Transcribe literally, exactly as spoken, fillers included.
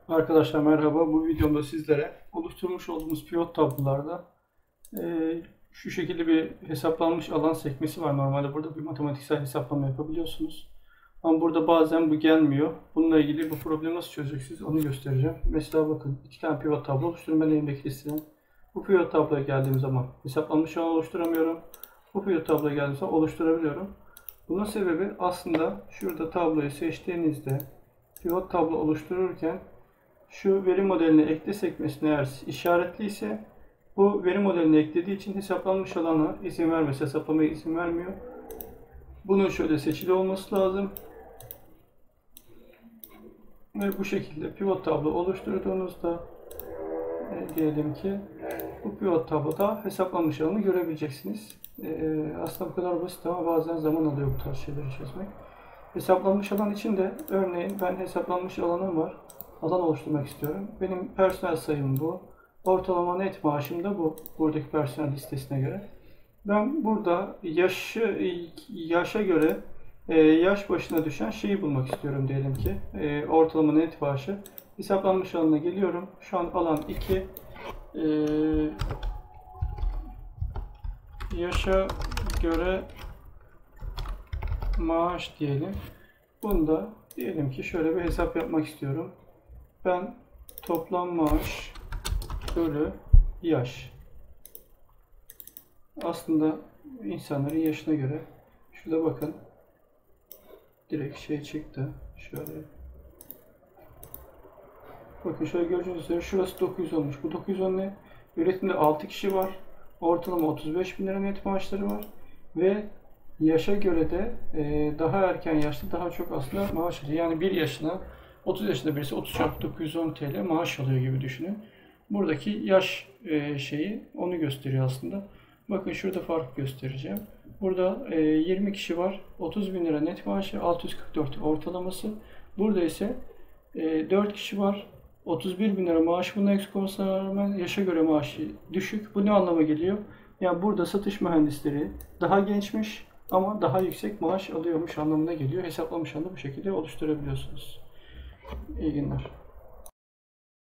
Arkadaşlar merhaba. Bu videomda sizlere oluşturmuş olduğumuz pivot tablolarda e, şu şekilde bir hesaplanmış alan sekmesi var. Normalde burada bir matematiksel hesaplama yapabiliyorsunuz. Ama burada bazen bu gelmiyor. Bununla ilgili bu problemi nasıl çözeceksiniz onu göstereceğim. Mesela bakın iki tane pivot tablo oluşturun. Ben elimdeki listeden. Bu pivot tabloya geldiğim zaman hesaplanmış alan oluşturamıyorum. Bu pivot tabloya geldiğim zaman oluşturabiliyorum. Bunun sebebi aslında şurada tabloyu seçtiğinizde pivot tablo oluştururken şu veri modeline ekle sekmesine eğer işaretliyse bu veri modeline eklediği için hesaplanmış alana izin vermesi, hesaplamaya izin vermiyor. Bunun şöyle seçili olması lazım. Ve bu şekilde pivot tablo oluşturduğunuzda e, diyelim ki bu pivot tabloda hesaplanmış alanı görebileceksiniz. E, aslında bu kadar basit ama bazen zaman alıyor bu tarz şeyleri çözmek. Hesaplanmış alan için de örneğin ben hesaplanmış alanım var. Alan oluşturmak istiyorum. Benim personel sayım bu. Ortalama net maaşım da bu. Buradaki personel listesine göre. Ben burada yaşı yaşa göre e, yaş başına düşen şeyi bulmak istiyorum diyelim ki. E, ortalama net maaşı. Hesaplanmış alanına geliyorum. Şu an alan iki. E, yaşa göre maaş diyelim. Bunda diyelim ki şöyle bir hesap yapmak istiyorum. Ben toplam maaş bölü yaş. Aslında insanların yaşına göre şurada bakın direkt şey çıktı. Şöyle bakın şöyle gördüğünüz üzere şurası dokuz yüz olmuş. Bu dokuz yüz on ne? Üretimde altı kişi var. Ortalama otuz beş bin lira net maaşları var. Ve yaşa göre de e, daha erken yaşta daha çok aslında maaş alıyor. Yani bir yaşına otuz yaşında birisi otuz çarpı dokuz yüz on T L maaş alıyor gibi düşünün. Buradaki yaş e, şeyi onu gösteriyor aslında. Bakın şurada fark göstereceğim. Burada e, yirmi kişi var. otuz bin lira net maaşı, altı yüz kırk dört ortalaması. Burada ise e, dört kişi var. otuz bir bin lira maaş, bunun eksik olmasına rağmen yaşa göre maaşı düşük. Bu ne anlama geliyor? Yani burada satış mühendisleri daha gençmiş ama daha yüksek maaş alıyormuş anlamına geliyor. Hesaplamış anda bu şekilde oluşturabiliyorsunuz. İyi günler.